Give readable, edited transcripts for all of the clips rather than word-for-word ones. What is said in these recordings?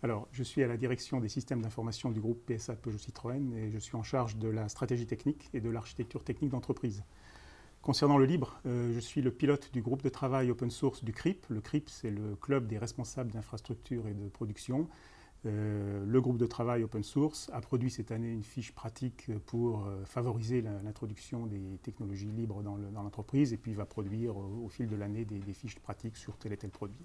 Alors, je suis à la direction des systèmes d'information du groupe PSA Peugeot Citroën et je suis en charge de la stratégie technique et de l'architecture technique d'entreprise. Concernant le libre, je suis le pilote du groupe de travail open source du CRIP. Le CRIP, c'est le club des responsables d'infrastructure et de production. Le groupe de travail open source a produit cette année une fiche pratique pour favoriser l'introduction des technologies libres dans l'entreprise et puis va produire au fil de l'année des fiches pratiques sur tel et tel produit.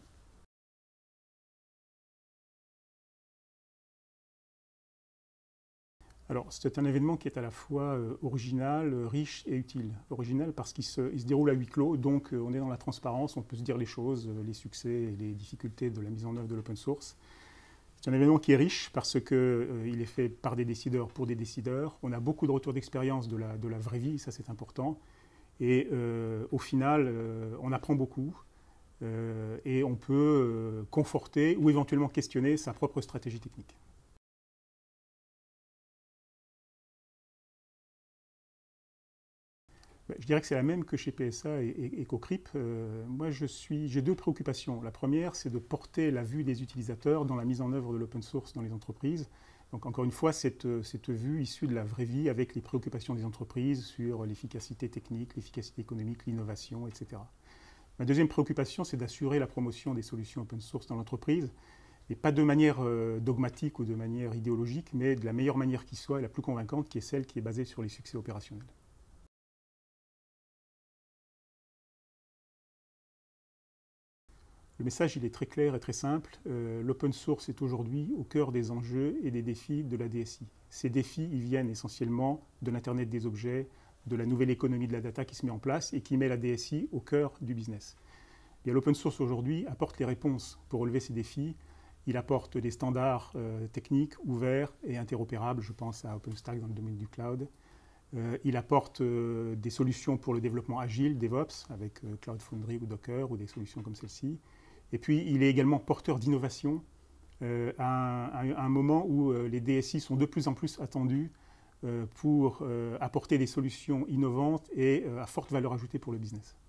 Alors, c'est un événement qui est à la fois original, riche et utile. Original parce qu'il se déroule à huis clos, donc on est dans la transparence, on peut se dire les choses, les succès et les difficultés de la mise en œuvre de l'open source. C'est un événement qui est riche parce qu'il est fait par des décideurs pour des décideurs. On a beaucoup de retours d'expérience de la vraie vie, ça c'est important. Et au final, on apprend beaucoup et on peut conforter ou éventuellement questionner sa propre stratégie technique. Je dirais que c'est la même que chez PSA et qu'au CRIP. Moi, j'ai deux préoccupations. La première, c'est de porter la vue des utilisateurs dans la mise en œuvre de l'open source dans les entreprises. Donc, encore une fois, cette vue issue de la vraie vie avec les préoccupations des entreprises sur l'efficacité technique, l'efficacité économique, l'innovation, etc. Ma deuxième préoccupation, c'est d'assurer la promotion des solutions open source dans l'entreprise, et pas de manière dogmatique ou de manière idéologique, mais de la meilleure manière qui soit et la plus convaincante, qui est celle qui est basée sur les succès opérationnels. Le message, il est très clair et très simple. L'open source est aujourd'hui au cœur des enjeux et des défis de la DSI. Ces défis, ils viennent essentiellement de l'Internet des objets, de la nouvelle économie de la data qui se met en place et qui met la DSI au cœur du business. L'open source aujourd'hui apporte les réponses pour relever ces défis. Il apporte des standards techniques ouverts et interopérables. Je pense à OpenStack dans le domaine du cloud. Il apporte des solutions pour le développement agile, DevOps, avec Cloud Foundry ou Docker ou des solutions comme celle-ci. Et puis, il est également porteur d'innovation à un moment où les DSI sont de plus en plus attendus pour apporter des solutions innovantes et à forte valeur ajoutée pour le business.